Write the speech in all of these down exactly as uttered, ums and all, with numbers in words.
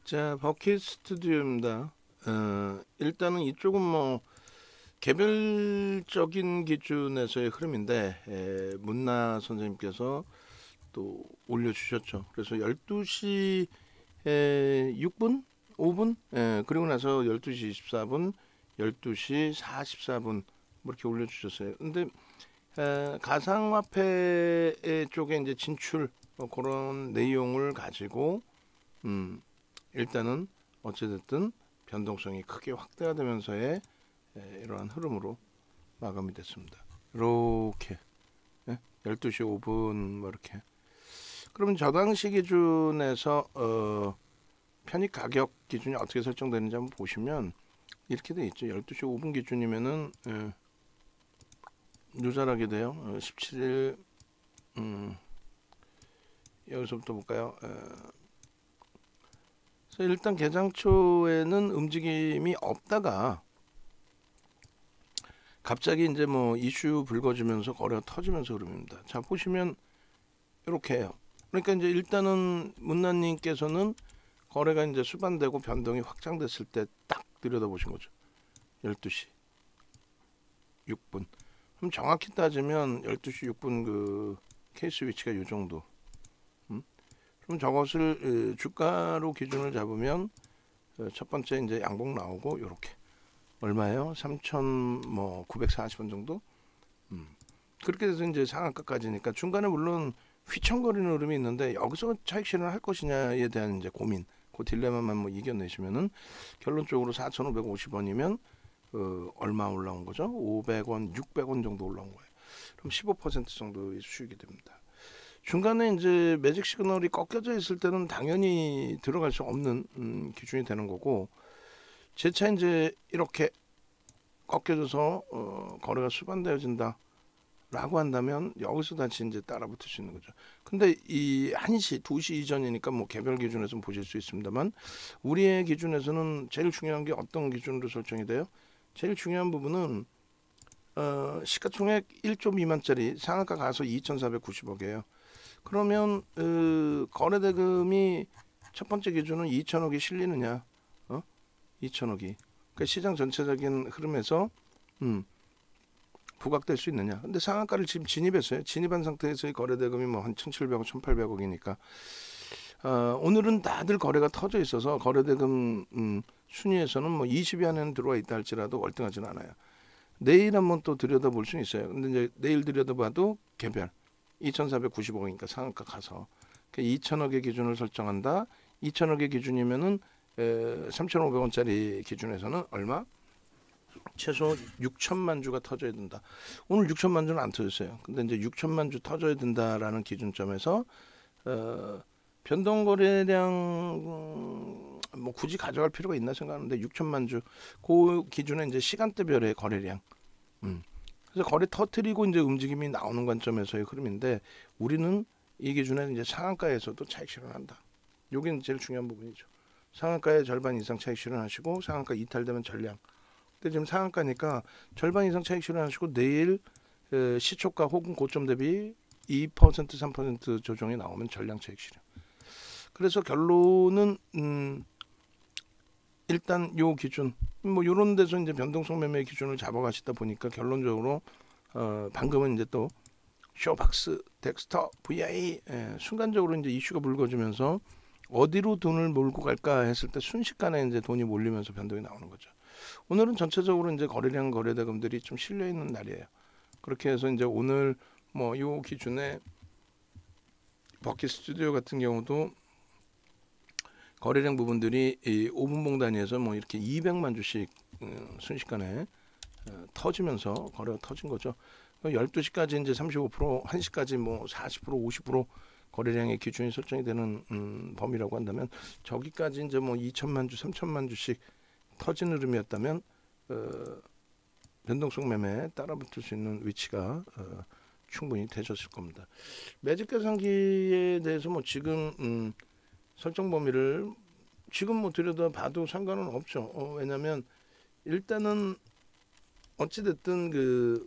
자, 버킷 스튜디오입니다. 어, 일단은 이쪽은 뭐 개별적인 기준에서의 흐름인데 에, 문나 선생님께서 또 올려주셨죠. 그래서 열두 시 육 분, 오 분, 에, 그리고 나서 열두 시 이십사 분, 열두 시 사십사 분 뭐 이렇게 올려주셨어요. 근데 에, 가상화폐 쪽에 이제 진출 뭐 그런 내용을 가지고 음, 일단은 어찌됐든 변동성이 크게 확대가 되면서의 이러한 흐름으로 마감이 됐습니다. 이렇게 열두 시 오 분 뭐 이렇게. 그러면 저 당시 기준에서 어, 편입 가격 기준이 어떻게 설정되는지 한번 보시면 이렇게 돼 있죠. 열두 시 오 분 기준이면은 예, 누설하게 돼요. 어, 십칠 일 음, 여기서부터 볼까요? 에, 그래서 일단 개장 초에는 움직임이 없다가 갑자기 이제 뭐 이슈 불거지면서 거래가 터지면서 흐름입니다. 자, 보시면 이렇게 해요. 그러니까 이제 일단은 문나님께서는 거래가 이제 수반되고 변동이 확장됐을 때 딱 들여다보신 거죠. 열두 시 육 분. 그럼 정확히 따지면 열두 시 육 분 그 케이스 위치가 이 정도. 음? 그럼 저것을 주가로 기준을 잡으면 첫 번째 이제 양봉 나오고 이렇게 얼마예요? 삼천구백사십 원 정도? 음. 그렇게 돼서 이제 상한가까지니까 중간에 물론 휘청거리는 흐름이 있는데 여기서 차익 실현을 할 것이냐에 대한 이제 고민, 그 딜레마만 뭐 이겨내시면은 결론적으로 사천오백오십 원이면 어, 얼마 올라온 거죠? 오백 원, 육백 원 정도 올라온 거예요. 그럼 십오 퍼센트 정도의 수익이 됩니다. 중간에 이제 매직 시그널이 꺾여져 있을 때는 당연히 들어갈 수 없는 음, 기준이 되는 거고, 재차 이제 이렇게 꺾여져서 어, 거래가 수반되어진다 라고 한다면 여기서 다시 이제 따라붙을 수 있는 거죠. 근데 이 한 시, 두 시 이전이니까 뭐 개별 기준에서는 보실 수 있습니다만 우리의 기준에서는 제일 중요한 게 어떤 기준으로 설정이 돼요? 제일 중요한 부분은 어, 시가총액 일 조 미만짜리 상한가 가서 이천사백구십억이에요. 그러면 어, 거래대금이 첫 번째 기준은 이천억이 실리느냐, 어? 이천억이. 그러니까 시장 전체적인 흐름에서 음, 부각될 수 있느냐. 근데 상한가를 지금 진입했어요. 진입한 상태에서의 거래대금이 뭐 한 천칠백억, 천팔백억이니까 어, 오늘은 다들 거래가 터져 있어서 거래대금 음, 순위에서는 뭐 이십 위 안에는 들어와 있다 할지라도 월등하지는 않아요. 내일 한번 또 들여다볼 수는 있어요. 근데 이제 내일 들여다봐도 개별 이천사백구십억이니까 상한가 가서 그러니까 이천억의 기준을 설정한다. 이천억의 기준이면은 에, 삼천오백 원짜리 기준에서는 얼마? 최소 육천만 주가 터져야 된다. 오늘 육천만 주는 안 터졌어요. 근데 이제 육천만 주 터져야 된다라는 기준점에서 어, 변동 거래량 음, 뭐 굳이 가져갈 필요가 있나 생각하는데 육천만 주 그 기준에 이제 시간대별의 거래량. 음. 그래서 거래 터트리고 이제 움직임이 나오는 관점에서의 흐름인데 우리는 이 기준에 이제 상한가에서도 차익 실현한다. 요게 제일 중요한 부분이죠. 상한가의 절반 이상 차익 실현하시고 상한가 이탈되면 전량. 근데 지금 상한가니까 절반 이상 차익 실현하시고 내일 에, 시초가 혹은 고점 대비 이 퍼센트, 삼 퍼센트 조정이 나오면 전량 차익 실현. 그래서 결론은 음, 일단 요 기준 뭐 요런 데서 이제 변동성 매매 기준을 잡아가시다 보니까 결론적으로 어, 방금은 이제 또 쇼박스, 덱스터, 브이아이 예, 순간적으로 이제 이슈가 불거지면서 어디로 돈을 몰고 갈까 했을 때 순식간에 이제 돈이 몰리면서 변동이 나오는 거죠. 오늘은 전체적으로 이제 거래량 거래대금들이 좀 실려 있는 날이에요. 그렇게 해서 이제 오늘 뭐 요 기준에 버킷 스튜디오 같은 경우도 거래량 부분들이 이 오 분봉 단위에서 뭐 이렇게 이백만 주씩 음, 순식간에 어, 터지면서 거래가 터진 거죠. 열두 시까지 이제 삼십오 퍼센트, 한 시까지 뭐 사십 퍼센트, 오십 퍼센트 거래량의 기준이 설정이 되는 음, 범위라고 한다면 저기까지 이제 뭐 이천만 주, 삼천만 주씩 터진 흐름이었다면 어, 변동성 매매에 따라붙을 수 있는 위치가 어, 충분히 되셨을 겁니다. 매직 계산기에 대해서 뭐 지금 음, 설정 범위를 지금 뭐 들여다봐도 상관은 없죠. 어, 왜냐하면 일단은 어찌됐든 그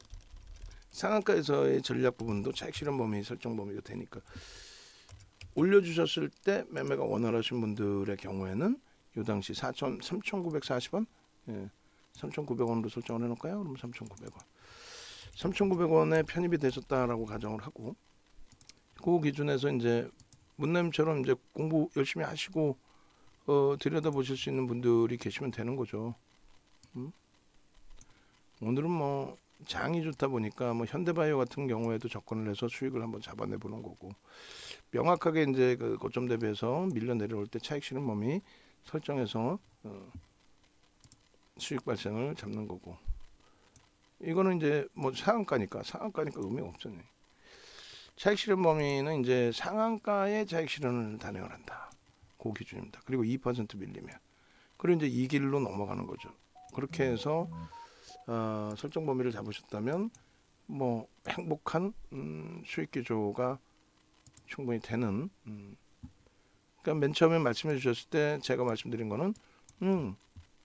상한가에서의 전략 부분도 차익 실현 범위 설정 범위가 되니까 올려주셨을 때 매매가 원활하신 분들의 경우에는 요 당시 사천 삼천구백사십 원, 예, 삼천구백 원으로 설정을 해놓을까요? 그럼 삼천구백 원, 삼천구백 원에 편입이 되셨다라고 가정을 하고, 그 기준에서 이제 문남처럼 이제 공부 열심히 하시고 어, 들여다보실 수 있는 분들이 계시면 되는 거죠. 음? 오늘은 뭐 장이 좋다 보니까 뭐 현대바이오 같은 경우에도 접근을 해서 수익을 한번 잡아내 보는 거고, 명확하게 이제 그 고점 대비해서 밀려 내려올 때 차익 실현 범위 설정해서 어, 수익 발생을 잡는 거고, 이거는 이제 뭐 상한가니까 상한가니까 의미가 없잖아요. 차익 실현 범위는 이제 상한가의 차익 실현을 단행을 한다. 그 기준입니다. 그리고 이 퍼센트 밀리면, 그리고 이제 이 길로 넘어가는 거죠. 그렇게 해서 어, 설정 범위를 잡으셨다면 뭐 행복한 음, 수익 기조가 충분히 되는. 음. 그러니까 맨 처음에 말씀해 주셨을 때 제가 말씀드린 거는 음,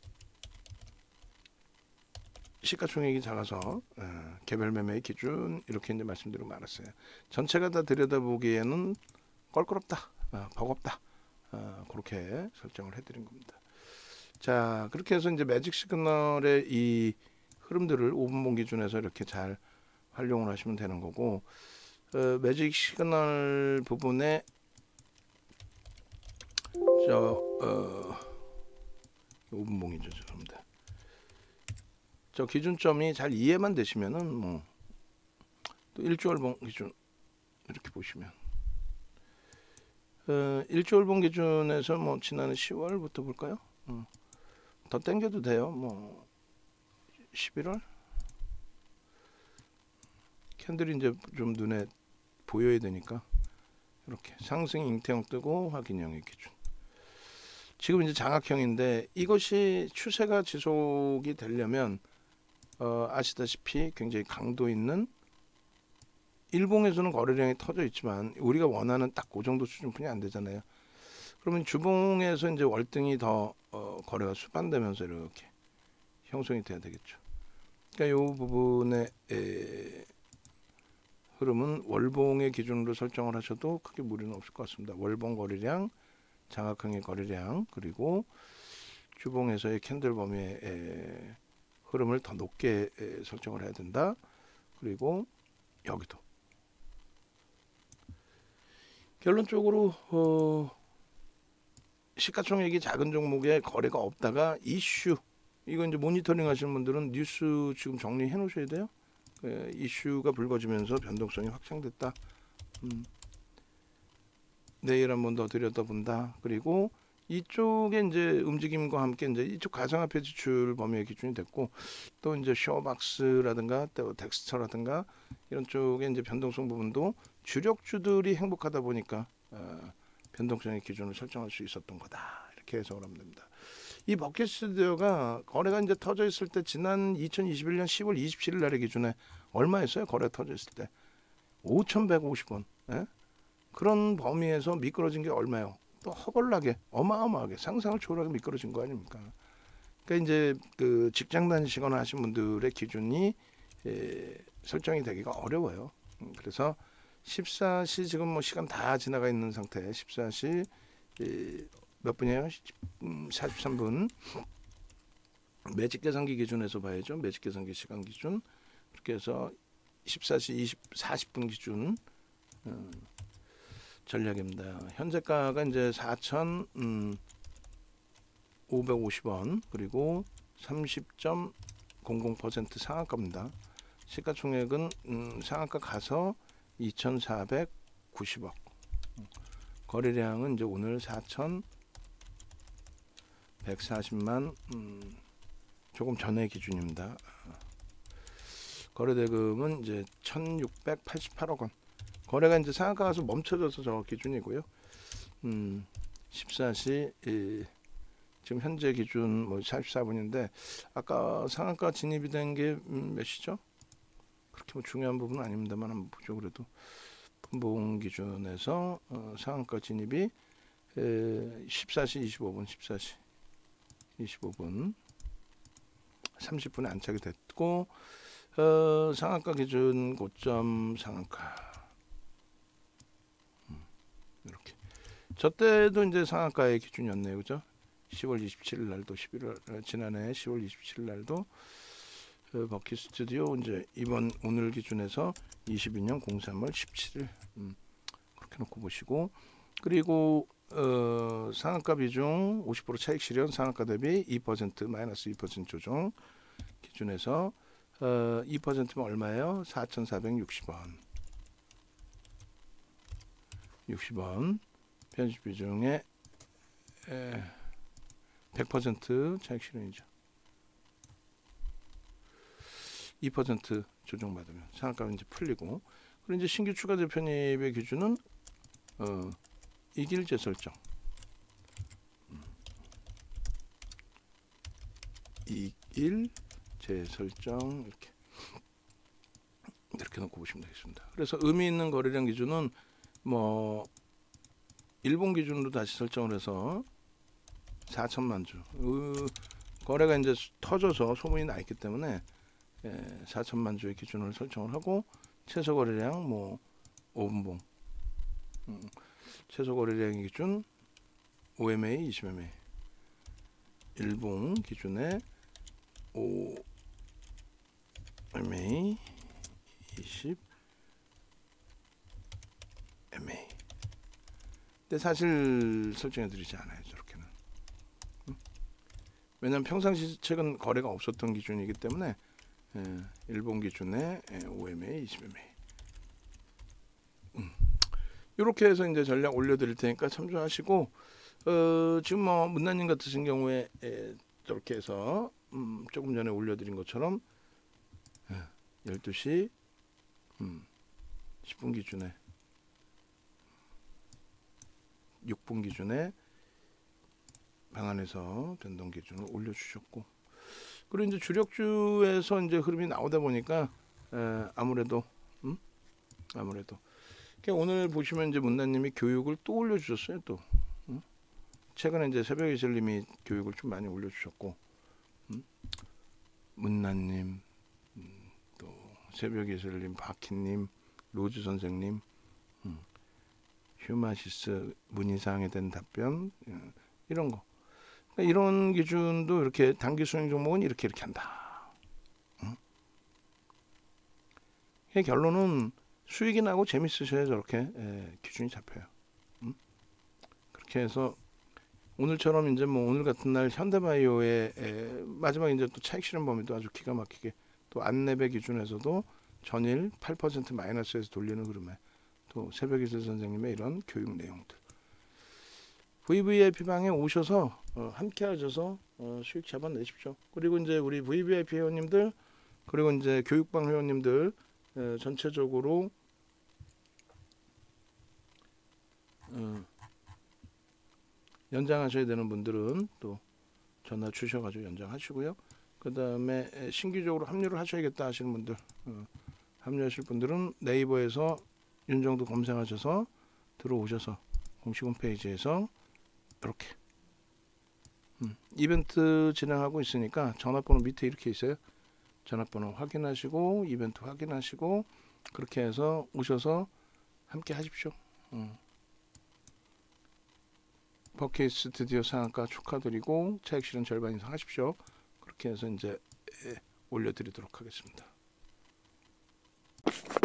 시가총액이 작아서 에, 개별 매매의 기준 이렇게 이제 말씀드리고 말았어요. 전체가 다 들여다보기에는 껄끄럽다, 어, 버겁다, 어, 그렇게 설정을 해드린 겁니다. 자, 그렇게 해서 이제 매직 시그널의 이 흐름들을 오 분봉 기준에서 이렇게 잘 활용을 하시면 되는 거고, 어, 매직 시그널 부분에 저 어, 오 분봉이죠, 죄송합니다. 저 기준점이 잘 이해만 되시면은 뭐 또 일주월봉 기준 이렇게 보시면 어, 일주월봉 기준에서 뭐 지난해 시월부터 볼까요? 어, 더 땡겨도 돼요. 뭐 십일월 캔들이 이제 좀 눈에 보여야 되니까 이렇게 상승 잉태형 뜨고 확인형의 기준. 지금 이제 장악형인데 이것이 추세가 지속이 되려면 어, 아시다시피 굉장히 강도 있는, 일봉에서는 거래량이 터져 있지만 우리가 원하는 딱 그 정도 수준뿐이 안 되잖아요. 그러면 주봉에서 이제 월등히 더 어, 거래가 수반되면서 이렇게 형성이 돼야 되겠죠. 그러니까 이 부분의 에, 흐름은 월봉의 기준으로 설정을 하셔도 크게 무리는 없을 것 같습니다. 월봉 거래량, 장악형의 거래량, 그리고 주봉에서의 캔들 범위의 에, 흐름을 더 높게 에, 설정을 해야 된다. 그리고 여기도 결론적으로 어, 시가총액이 작은 종목에 거래가 없다가 이슈, 이거 이제 모니터링 하시는 분들은 뉴스 지금 정리해 놓으셔야 돼요. 에, 이슈가 불거지면서 변동성이 확장됐다. 음, 내일 한번 더 들여다본다. 그리고 이쪽에 이제 움직임과 함께 이제 이쪽 가상화폐 지출 범위의 기준이 됐고, 또 이제 쇼박스라든가 또 덱스터라든가 이런 쪽에 이제 변동성 부분도 주력주들이 행복하다 보니까 어, 변동성의 기준을 설정할 수 있었던 거다. 이렇게 해석을 하면 됩니다. 이 버킷 스튜디오가 거래가 이제 터져 있을 때 지난 이천이십일 년 시월 이십칠일 날의 기준에 얼마였어요? 거래 터져 있을 때 오천백오십 원. 예? 그런 범위에서 미끄러진 게 얼마요? 또 허벌나게 어마어마하게 상상을 초월하게 미끄러진 거 아닙니까? 그러니까 이제 그 직장 다니시거나 하신 분들의 기준이 에, 설정이 되기가 어려워요. 음, 그래서 십사 시 지금 뭐 시간 다 지나가 있는 상태. 십사 시 에, 몇 분이에요? 음, 사십삼 분. 매직 계산기 기준에서 봐야죠. 매직 계산기 시간 기준. 그렇게 해서 십사 시 이십, 사십 분 기준 음, 전략입니다. 현재가가 이제 사천오백오십 원, 그리고 삼십 점 공공 퍼센트 상한가입니다. 시가총액은 음, 상한가 가서 이천사백구십억. 거래량은 이제 오늘 사천백사십만 음, 조금 전의 기준입니다. 거래대금은 이제 천육백팔십팔억 원. 거래가 이제 상한가 가서 멈춰져서 저 기준이고요. 음, 십사 시 이, 지금 현재 기준 뭐 사십사 분인데 아까 상한가 진입이 된 게 음, 몇 시죠? 그렇게 뭐 중요한 부분은 아닙니다만 한번 보죠. 그래도 분봉 기준에서 어, 상한가 진입이 에, 십사 시 이십오 분, 십사 시 이십오 분, 삼십 분에 안착이 됐고, 어, 상한가 기준 고점 상한가 음, 이렇게 저 때도 이제 상한가의 기준이었네요, 그죠? 시월 이십칠일 날도 십일월 지난해 시월 이십칠일 날도 그 버킷 스튜디오 이제 이번 오늘 기준에서 이십이년 공삼월 십칠일 음, 그렇게 놓고 보시고, 그리고 어, 상한가 비중 오십 퍼센트 차익 실현 상한가 대비 이 퍼센트 마이너스 이 퍼센트 조정 기준에서 어, 이 퍼센트면 얼마예요? 사천사백육십 원. 육십 원 편집 비중에 에, 백 퍼센트 차익 실현이죠. 이 퍼센트 조정받으면 상한가는 이제 풀리고, 그리고 이제 신규 추가 재편입의 기준은 어, 이길 재설정, 음. 이길 재설정 이렇게 이렇게 놓고 보시면 되겠습니다. 그래서 의미 있는 거래량 기준은 뭐 일본 기준으로 다시 설정을 해서 사천만 주 어, 거래가 이제 터져서 소문이 나 있기 때문에 예, 사천만 주의 기준을 설정을 하고, 최소 거래량 뭐 오 분봉 음, 최소 거래량 기준 오 엠에이, 이십 엠에이 일봉 기준에 오 엠에이, 이십 엠에이. 근데 사실 설정해 드리지 않아요, 저렇게는. 음? 왜냐하면 평상시 최근 거래가 없었던 기준이기 때문에 예, 일본 기준에 오 엠에이, 이십 엠에이 음. 이렇게 해서 이제 전략 올려드릴 테니까 참조하시고, 어, 지금 뭐 문나님 같으신 경우에 에, 저렇게 해서 음, 조금 전에 올려드린 것처럼 예, 열두 시 음, 십 분 기준에 육 분 기준에 방안에서 변동 기준을 올려주셨고, 그리고 이제 주력주에서 이제 흐름이 나오다 보니까 에, 아무래도 음? 아무래도 오늘 보시면 이제 문나님이 교육을 또 올려주셨어요. 또 음? 최근에 이제 새벽 이슬님이 교육을 좀 많이 올려주셨고, 음? 문나님, 음, 또 새벽 이슬님, 바키님, 로즈 선생님, 음, 휴마시스 문의사항에 대한 답변 음, 이런 거. 그러니까 이런 기준도 이렇게 단기 수익 종목은 이렇게 이렇게 한다. 음? 결론은 수익이 나고 재밌으셔야 저렇게 에, 기준이 잡혀요. 음? 그렇게 해서 오늘처럼 이제 뭐 오늘 같은 날 현대바이오의 에, 마지막 이제 또 차익 실현 범위도 아주 기가 막히게 또 안내배 기준에서도 전일 팔 퍼센트 마이너스에서 돌리는 흐름에 또 새벽 이슬 선생님의 이런 교육 내용들 브이브이아이피 방에 오셔서 어, 함께 하셔서 어, 수익 잡아내십시오. 그리고 이제 우리 브이브이아이피 회원님들 그리고 이제 교육방 회원님들 에, 전체적으로 어, 연장하셔야 되는 분들은 또 전화 주셔가지고 연장하시고요. 그 다음에 신규적으로 합류를 하셔야겠다 하시는 분들 어, 합류하실 분들은 네이버에서 윤정도 검색하셔서 들어오셔서 공식 홈페이지에서 이렇게 음, 이벤트 진행하고 있으니까 전화번호 밑에 이렇게 있어요. 전화번호 확인하시고 이벤트 확인하시고 그렇게 해서 오셔서 함께 하십시오. 음. 버킷 스튜디오 상한가 축하드리고 차익 실현 절반 이상 하십시오. 그렇게 해서 이제 올려드리도록 하겠습니다.